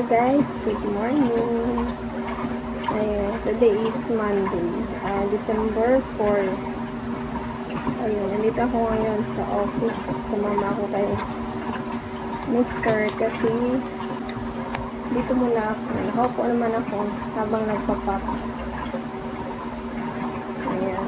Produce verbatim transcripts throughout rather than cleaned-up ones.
Hello guys, good morning. Ayun, today is Monday, uh, December fourth. Ayun, nandito ako ngayon sa office. Sumama ako kay Mister kasi dito muna ako. Nakaupo naman ako habang nagpapap. Ayan.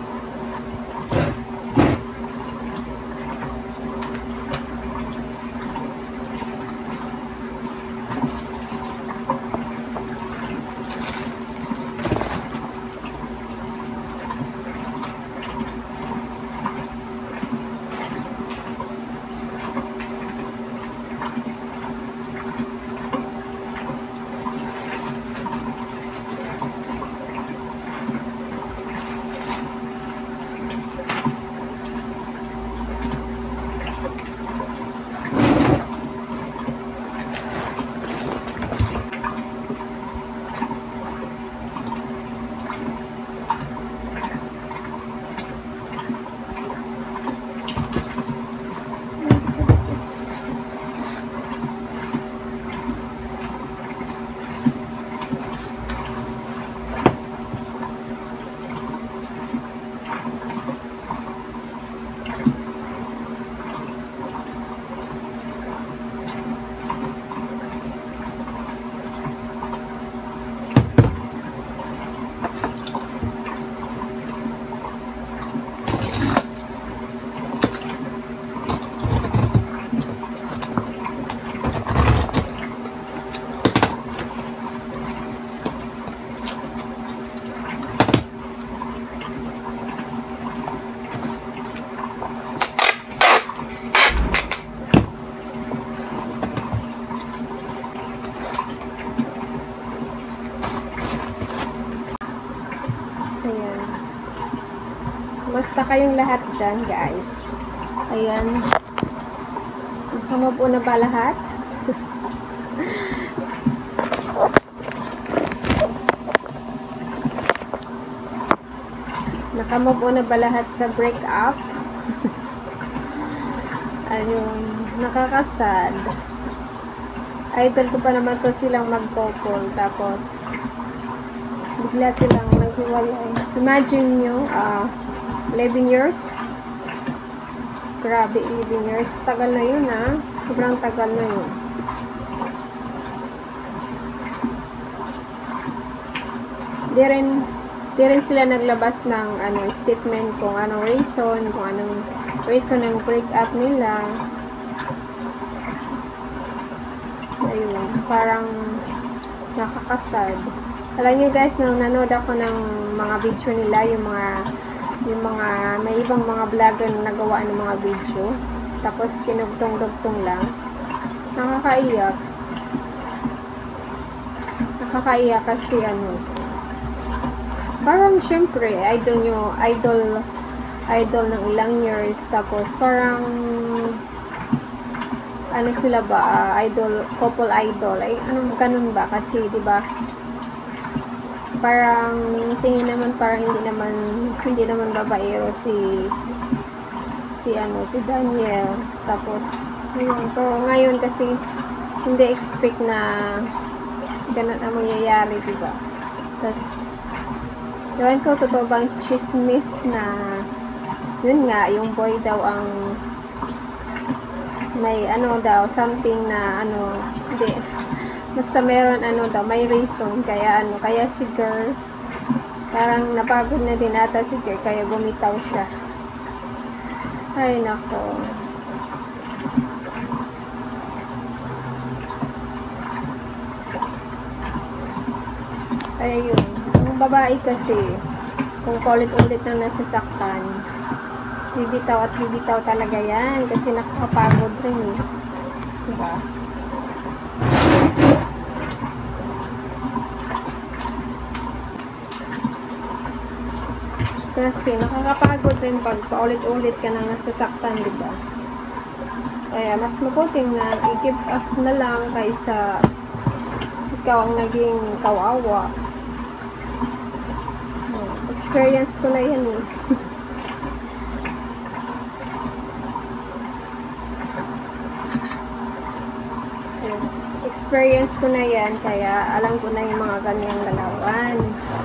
Ayan. Basta kayong lahat dyan, guys. Ayan. Nakamupo na ba lahat? Nakamupo na ba lahat sa break up? Ayun. Nakakasad. Idol ko pa naman to silang mag-couple. Tapos, bigla silang naghiwalay. Imagine nyo, uh, eleven years. Grabe, eleven years. Tagal na yun, ah. Sobrang tagal na yun. Di rin, di rin sila naglabas ng ano, statement kung anong reason, kung anong reason ng break up nila. Ayun, parang nakakasad. Alam nyo guys, nung nanood ako ng mga video nila, yung mga yung mga, may ibang mga vlogger na nagawa ng mga video, tapos kinugtong-dugtong lang, nakakaiyak. Nakakaiyak kasi ano, parang syempre, idol nyo, idol, idol ng ilang years, tapos parang, ano sila ba, uh, idol, couple idol, ay, ano, ganun ba, kasi, di ba, parang tingin naman parang hindi naman hindi naman babaero si si ano si Daniel, tapos ayun, pero ngayon kasi hindi expect na ganun ang mangyayari, diba? Tapos ewan ko totoo bang chismis na yun nga yung boy daw ang may ano daw something na ano hindi basta meron ano daw, may reason, kaya ano, kaya si girl, parang napagod na din ata si girl, kaya bumitaw siya. Ay, nako. Ayun, yung babae kasi, kung ulit-ulit nang nasasaktan, bibitaw at bibitaw talaga yan, kasi nakakapagod rin eh. Diba? Kasi nakakapagod rin pag paulit-ulit ka nang nasasaktan, diba? Kaya mas mabuting na i-give up na lang kaysa ikaw ang naging kawawa. Experience ko na yan eh. na-experience ko na yan, kaya alam ko na yung mga ganyang galawan.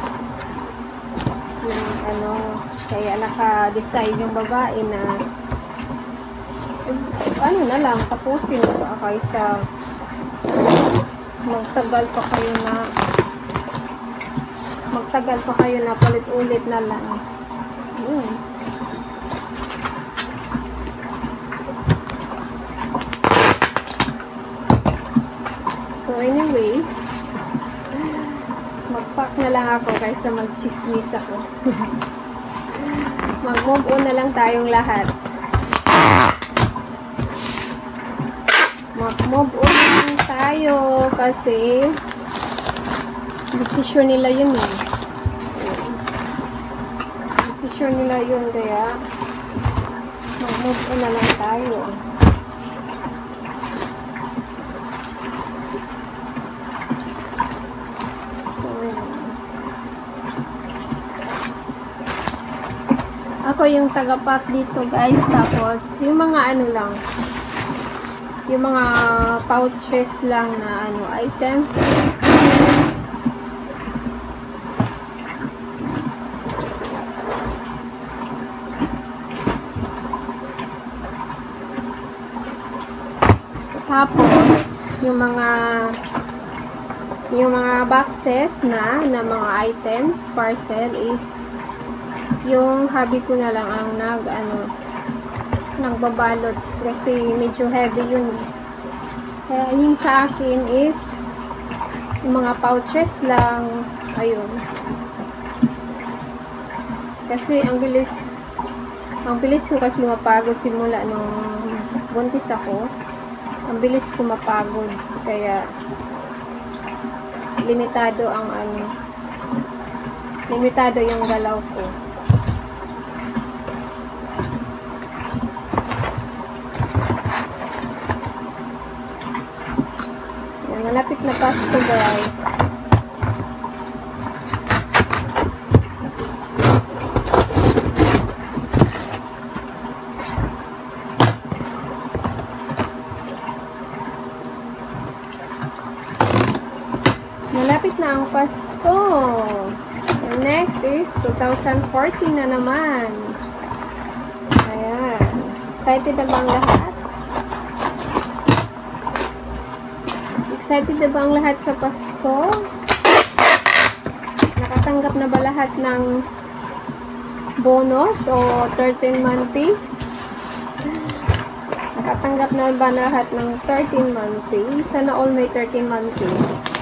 Yung ano, kaya naka-decide yung babae na eh, ano na lang, tapusin ba kaysa magtagal pa kayo na magtagal pa kayo na palit-ulit na lang. Hmm. So anyway, mag-pack na lang ako kaysa mag-chismis ako. Mag-move on na lang tayong lahat. Mag-move on na lang tayo kasi desisyon nila yun eh. Desisyon nila yun, kaya mag-move on na lang tayo. Ako yung taga-pack dito guys, tapos yung mga ano lang, yung mga pouches lang na ano, items. Tapos yung mga yung mga boxes na na mga items, parcel is yung hubby ko na lang ang nag ano nagbabalot kasi medyo heavy yun. Kaya yung sa akin is yung mga pouches lang, ayun. Kasi ang bilis ang bilis ko kasi mapagod simula nung buntis ako. Ang bilis ko mapagod, kaya limitado ang ano limitado yung galaw ko. Malapit na Pasko guys. Malapit na ang Pasko. And next is two thousand fourteen na naman. Ayan. Excited na ba ang lahat? Excited na ba ang lahat sa Pasko? Nakatanggap na ba lahat ng bonus o thirteen monthly? Nakatanggap na ba lahat ng thirteen monthly? Sana all may thirteen monthly.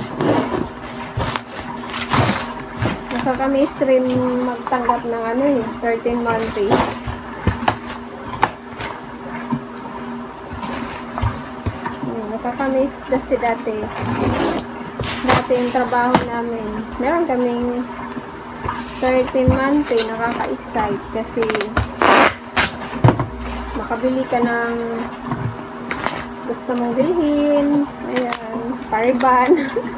Nakakamiss rin magtanggap ng ano eh, thirteen monthly. Nakakamiss kasi dati dati yung trabaho namin, meron kaming thirteen monthly, nakaka-excite kasi makabili ka ng gusto mong bilhin. Ayan, pariban.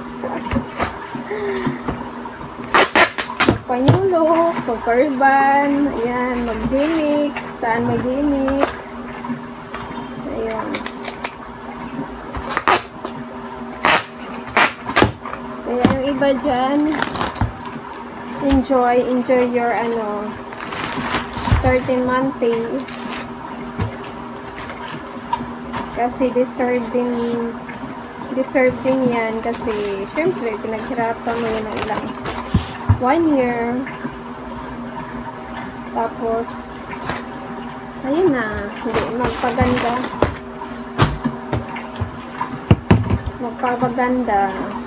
Magpanyulok, magpariban, ayan, mag-gimmick, saan may gimmick. Ayan. Kaya yung iba dyan, enjoy, enjoy your ano, thirteen month pay. Kasi deserve din, deserve din yan kasi syempre pinaghirapan mo yun ng ilang one year. Tapos, ayun na, hindi magpaganda. Magpapaganda.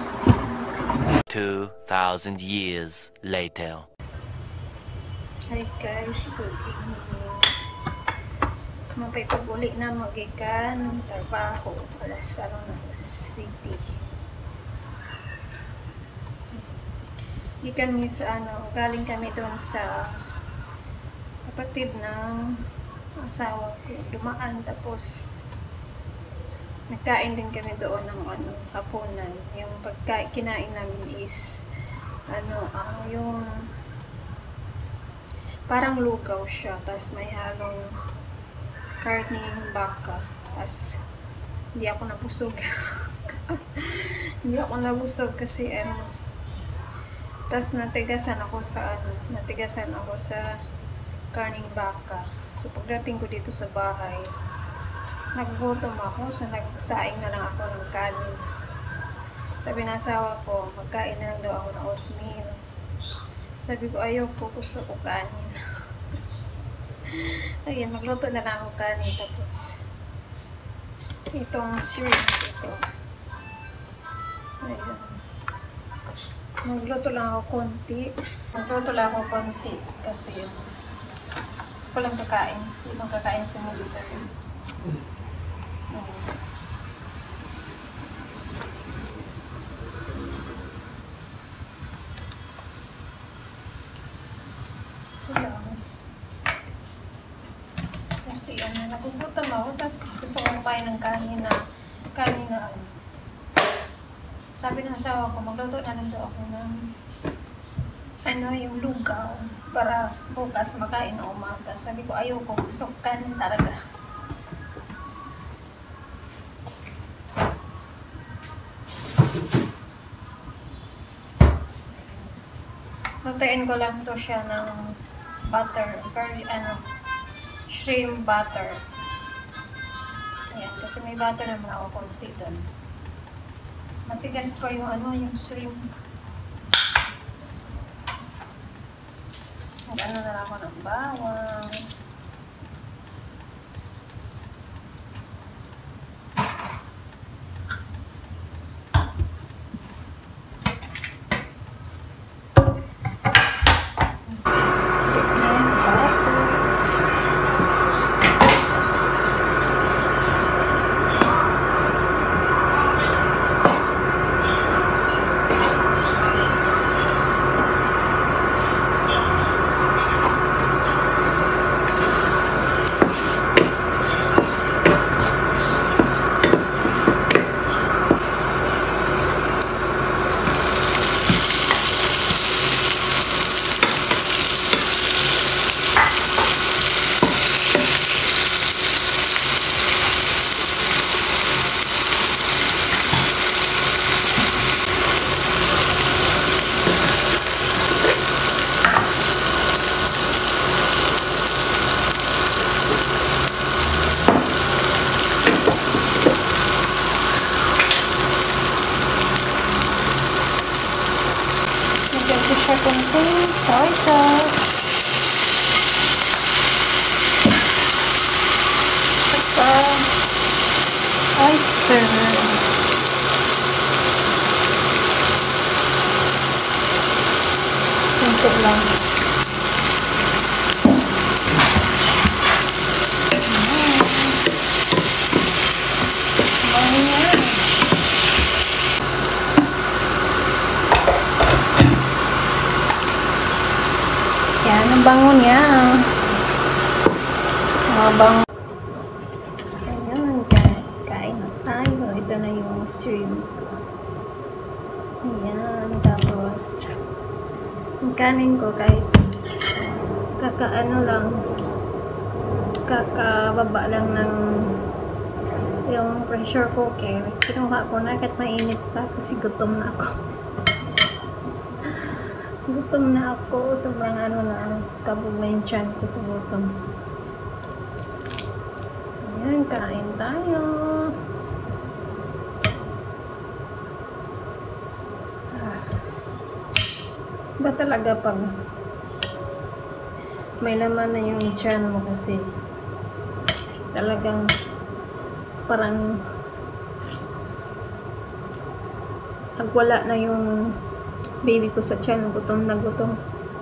two thousand years later. Hi guys, good evening. Mapipag-uli na magikan trabaho para sa city. Di kami sa ano, galing kami doon sa kapatid ng asawa ko, dumaan, tapos nagkain din kami doon ng ano, hapunan. Yung pagkain kinain namin is ano, uh, yung parang lugaw siya, tapos may halong karning baka, tapos hindi ako nabusog. Hindi ako nabusog kasi ano. Tas natigasan ako sa ano, natigasan ako sa karning baka. So pagdating ko dito sa bahay, naggutom ako, so nagsaing na lang ako ng kanin. Sabi ng asawa ko, magkain na lang daw ako ng oatmeal. Sabi ko, ayoko, gusto ko kanin. Ayan, magluto na lang ako kanin. Tapos, itong shrimp ito. Ayan. Magluto lang ako konti. Magluto lang ako konti kasi yun. Ako lang kakain. Hindi lang kakain si mister. Ayan. Wala. Kasi ano, nagugutom ako. Tapos gusto ko kumain ng kanin na kanin na ano. Sabi ng asawa ko, magluto na lang daw ako ng ano, yung lugaw para bukas makain na umaga. Sabi ko, ayoko, gusto ko kanin talaga. Lutuin ko lang to siya ng butter, very ano, shrimp butter. Ayan, kasi may butter naman ako konti doon. Matigas pa yung ano, yung shrimp. Mag-ano na lang ako ng bawang. Siya kunting soy sauce. Saka oyster. Kunti lang. Yan, ang bango niya. Ang bango. Ayan guys, kain na tayo. Ito na yung shrimp ko. Ayan, tapos yung kanin ko kahit kakaano lang, kakababa lang ng yung pressure cooker. Kinuha ko na kahit mainit pa kasi gutom na ako. Gutom na ako. Sobrang ano na, kabog na yung tiyan ko sa gutom. Ayan, kain tayo. Ah. Ba talaga pag may laman na yung tiyan mo kasi talagang parang nagwala na yung baby ko sa tiyan, gutom na gutom.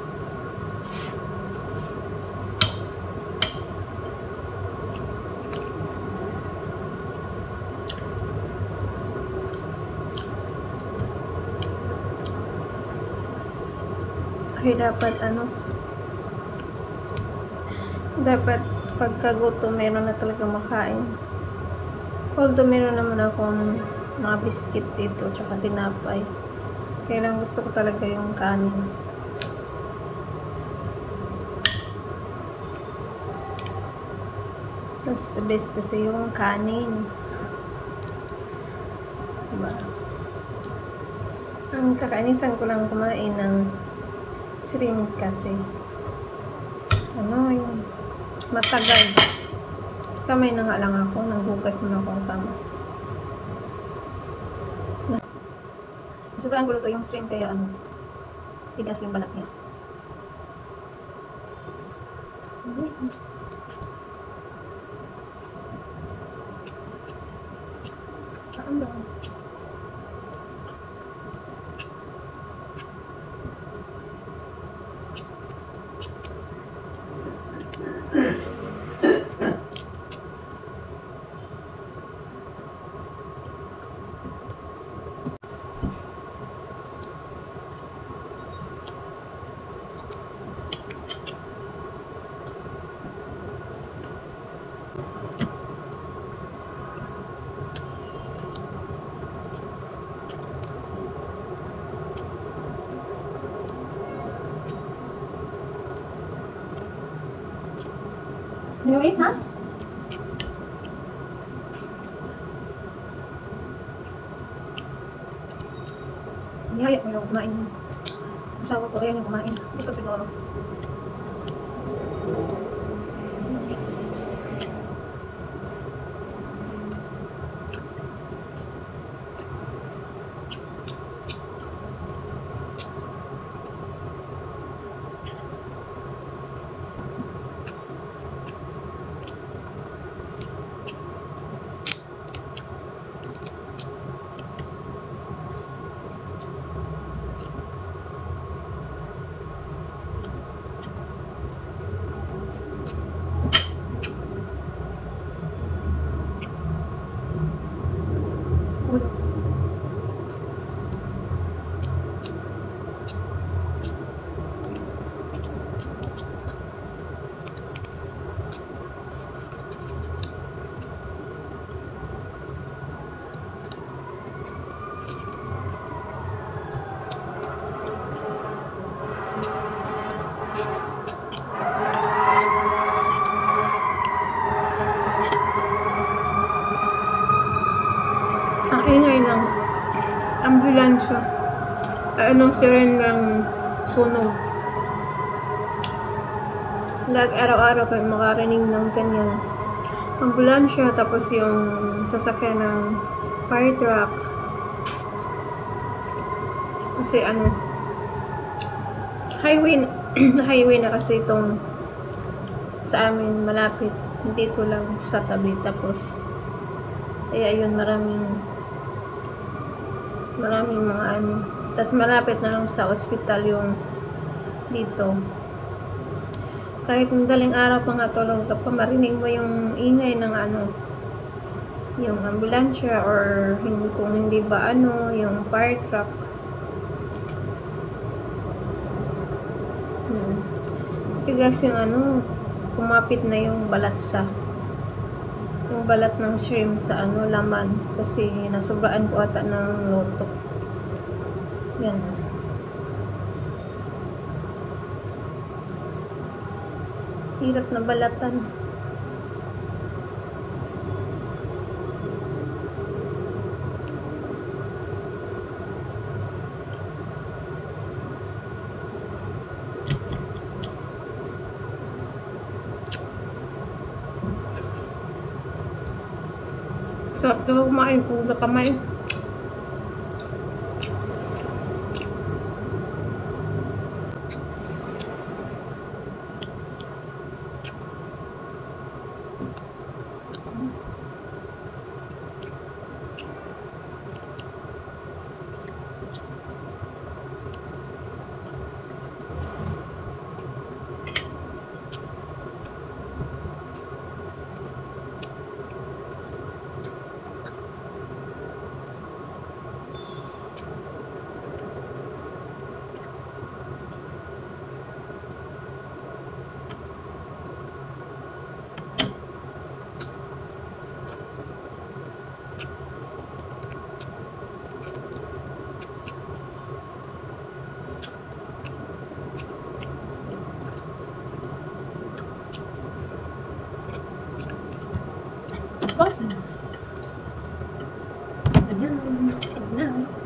Kaya dapat ano, dapat pagkagutom meron na talaga makain. Although meron naman akong mga biscuit dito tsaka tinapay, kaya lang gusto ko talaga yung kanin. Mas the best kasi yung kanin. ba? Ang kakainisan ko lang kumain ng shrimp kasi ano yung matagal. Kamay na nga lang ako, naghugas na ako ang kama. Sobrang gulo to yung shrimp kaya ano, tigas yung balat niya. Saan ba? You eat, ha? Nihaya ko yung kumain. Asawa ko, ayan yung kumain. Gusto siguro. Ang ingay ng ambulansya. Ay, anong siren ng sunog. Lag araw-araw kayo makarinig ng kanyang ambulansya, tapos yung sasakyan ng fire truck. Kasi ano, highway, highway na kasi itong sa amin malapit. Dito lang sa tabi. Tapos, eh ayun, maraming maraming mga ano. Tapos malapit na lang sa ospital yung dito. Kahit madaling araw pa nga tulog ka pa, marinig mo yung ingay ng ano, yung ambulansya or kung hindi ba ano, yung fire truck. Hmm. Tigas yung ano, kumapit na yung balat sa yung balat ng shrimp sa ano, laman. Kasi nasubraan ko ata ng loto. Yan. Hirap na balatan. Sarap na kumain kung nakamay. Awesome. Ayan. na.